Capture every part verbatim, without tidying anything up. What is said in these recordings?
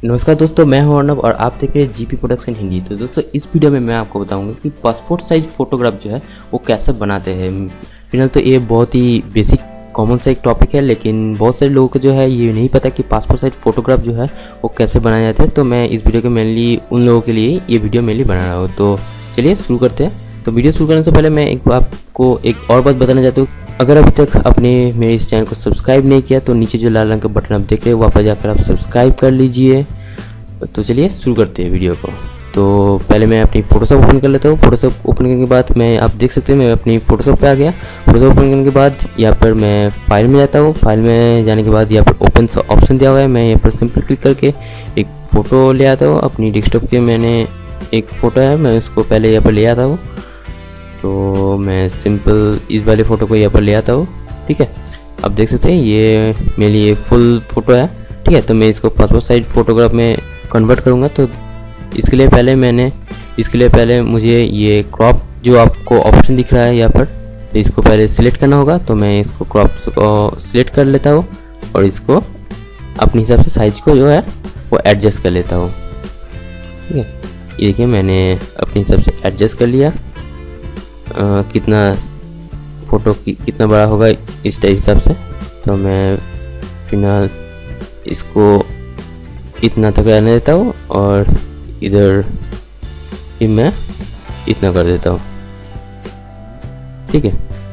नमस्कार दोस्तों, मैं हूं अर्नब और आप देख रहे हैं जीपी प्रोडक्शन हिंदी। तो दोस्तों इस वीडियो में मैं आपको बताऊंगा कि पासपोर्ट साइज फ़ोटोग्राफ जो है वो कैसे बनाते हैं। फिलहाल तो ये बहुत ही बेसिक कॉमन सा एक टॉपिक है, लेकिन बहुत सारे लोगों को जो है ये नहीं पता कि पासपोर्ट साइज फ़ोटोग्राफ जो है वो कैसे बनाया जाता है। तो मैं इस वीडियो को मेनली उन लोगों के लिए ये वीडियो मेनली बना रहा हूँ। तो चलिए शुरू करते हैं। तो वीडियो शुरू करने से पहले मैं एक आपको एक और बात बताना चाहता हूँ। अगर अभी तक आपने मेरे इस चैनल को सब्सक्राइब नहीं किया तो नीचे जो लाल रंग का बटन आप देख रहे हैं वहाँ पर जाकर आप सब्सक्राइब कर लीजिए। तो चलिए शुरू करते हैं वीडियो को। तो पहले मैं अपनी फ़ोटोशॉप ओपन कर लेता हूँ। फ़ोटोशॉप ओपन करने के बाद मैं आप देख सकते हैं मैं अपनी फ़ोटोशॉप पे आ गया। फ़ोटोशॉप ओपन करने के बाद यहाँ पर मैं फाइल में जाता हूँ। फाइल में जाने के बाद यहाँ पर ओपन सा ऑप्शन दिया हुआ है। मैं यहाँ पर सिंपल क्लिक करके एक फ़ोटो ले आता हूँ। अपनी डेस्कटॉप के मैंने एक फ़ोटो है, मैं उसको पहले यहाँ पर ले आता हूँ। तो मैं सिंपल इस वाले फ़ोटो को यहाँ पर ले आता हूँ। ठीक है, आप देख सकते हैं ये मेरे लिए फुल फ़ोटो है। ठीक है, तो मैं इसको पासपोर्ट साइज फ़ोटोग्राफ में कन्वर्ट करूँगा। तो इसके लिए पहले मैंने इसके लिए पहले मुझे ये क्रॉप जो आपको ऑप्शन दिख रहा है यहाँ पर, तो इसको पहले सिलेक्ट करना होगा। तो मैं इसको क्रॉप को सिलेक्ट कर लेता हूँ और इसको अपने हिसाब से साइज को जो है वो एडजस्ट कर लेता हूँ। ठीक है, ये देखिए मैंने अपने हिसाब से एडजस्ट कर लिया। आ, कितना फ़ोटो की कितना बड़ा होगा इस टाइप हिसाब से। तो मैं फिलहाल इसको इतना तक रहने देता हूँ और इधर भी मैं इतना कर देता हूँ। ठीक है,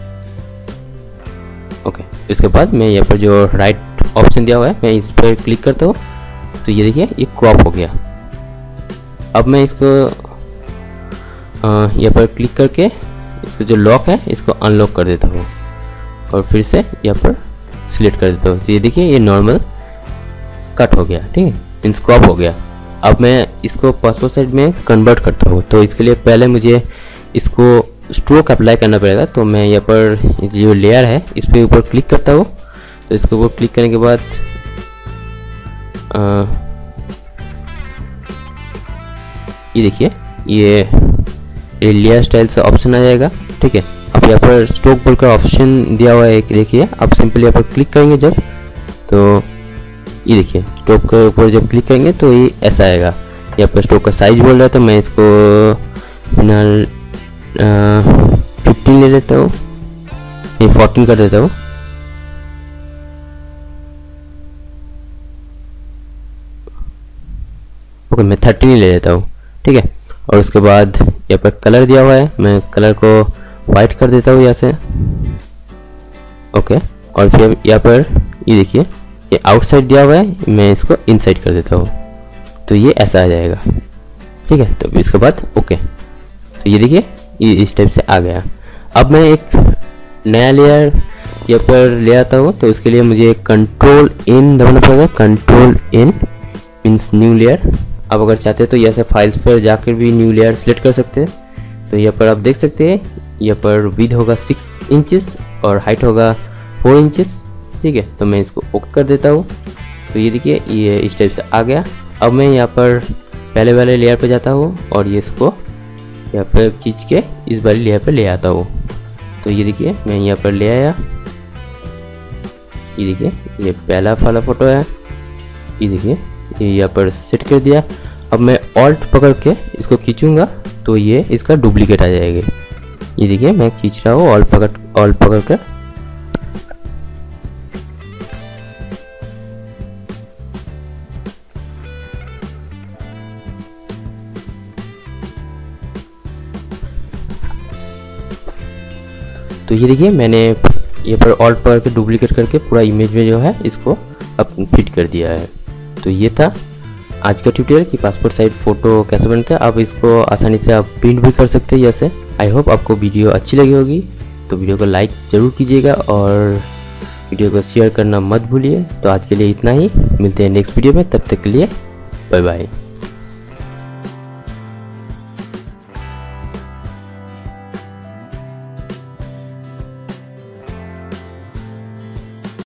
ओके। इसके बाद मैं यहाँ पर जो राइट ऑप्शन दिया हुआ है मैं इस पर क्लिक करता हूँ। तो ये देखिए ये क्रॉप हो गया। अब मैं इसको यहाँ पर क्लिक करके इसको जो लॉक है इसको अनलॉक कर देता हूँ और फिर से यहाँ पर सिलेक्ट कर देता हूँ। तो ये देखिए ये नॉर्मल कट हो गया। ठीक है, मीन्स क्रॉप हो गया। अब मैं इसको पासपोर्ट साइज में कन्वर्ट करता हूँ। तो इसके लिए पहले मुझे इसको स्ट्रोक अप्लाई करना पड़ेगा। तो मैं यहाँ पर जो लेयर है इस पर ऊपर क्लिक करता हूँ। तो इसके ऊपर क्लिक करने के बाद आ, ये देखिए ये लेयर स्टाइल से ऑप्शन आ जाएगा। ठीक है, अब यहाँ पर स्ट्रोक बोलकर ऑप्शन दिया हुआ है एक, देखिए आप सिंपल यहाँ पर क्लिक करेंगे जब, तो ये देखिए स्ट्रोक के ऊपर जब क्लिक करेंगे तो ये ऐसा आएगा। यहाँ पर स्ट्रोक का साइज बोल रहा है तो मैं इसको फिलहाल फिफ्टीन ले लेता हूँ, ये फोर्टीन कर देता हूँ। ओके, मैं थर्टीन ले लेता हूँ। ठीक है, और उसके बाद यहाँ पर कलर दिया हुआ है, मैं कलर को वाइट कर देता हूँ यहाँ से। ओके, और फिर यहाँ पर ये देखिए ये आउटसाइड दिया हुआ है, मैं इसको इनसाइड कर देता हूँ। तो ये ऐसा आ जाएगा। ठीक है, तो इसके बाद ओके। तो ये देखिए ये इस टाइप से आ गया। अब मैं एक नया लेयर यहाँ पर ले आता हूँ। तो उसके लिए मुझे कंट्रोल एन दबाना पड़ेगा। Control N means new layer. अब अगर चाहते हैं तो यहाँ से फाइल्स पर जाकर भी न्यू लेयर सेलेक्ट कर सकते हैं। तो यहाँ पर आप देख सकते हैं यहाँ पर विड्थ होगा सिक्स इंचेस और हाइट होगा फोर इंचेस। ठीक है, तो मैं इसको ओके कर देता हूँ। तो ये देखिए ये इस टाइप से आ गया। अब मैं यहाँ पर पहले वाले लेयर पे जाता हूँ और ये इसको यहाँ पर खींच के इस वाली लेयर पे ले आता हूँ। तो ये देखिए मैं यहाँ पर ले आया। ये देखिए ये पहला वाला फ़ोटो है। ये देखिए ये यहाँ पर सेट कर दिया। अब मैं ऑल्ट पकड़ के इसको खींचूंगा तो ये इसका डुप्लीकेट आ जाएगा। ये देखिए मैं खींच रहा हूँ ऑल्ट पकड़ ऑल्ट पकड़ कर। तो ये देखिए मैंने ये पर ऑल्ट पकड़ के डुप्लीकेट करके पूरा इमेज में जो है इसको अब फिट कर दिया है। तो ये था आज का ट्यूटोरियल कि पासपोर्ट साइज फ़ोटो कैसे बनता है। आप इसको आसानी से आप प्रिंट भी कर सकते हैं जैसे। आई होप आपको वीडियो अच्छी लगी होगी। तो वीडियो को लाइक ज़रूर कीजिएगा और वीडियो को शेयर करना मत भूलिए। तो आज के लिए इतना ही, मिलते हैं नेक्स्ट वीडियो में, तब तक के लिए बाय बाय।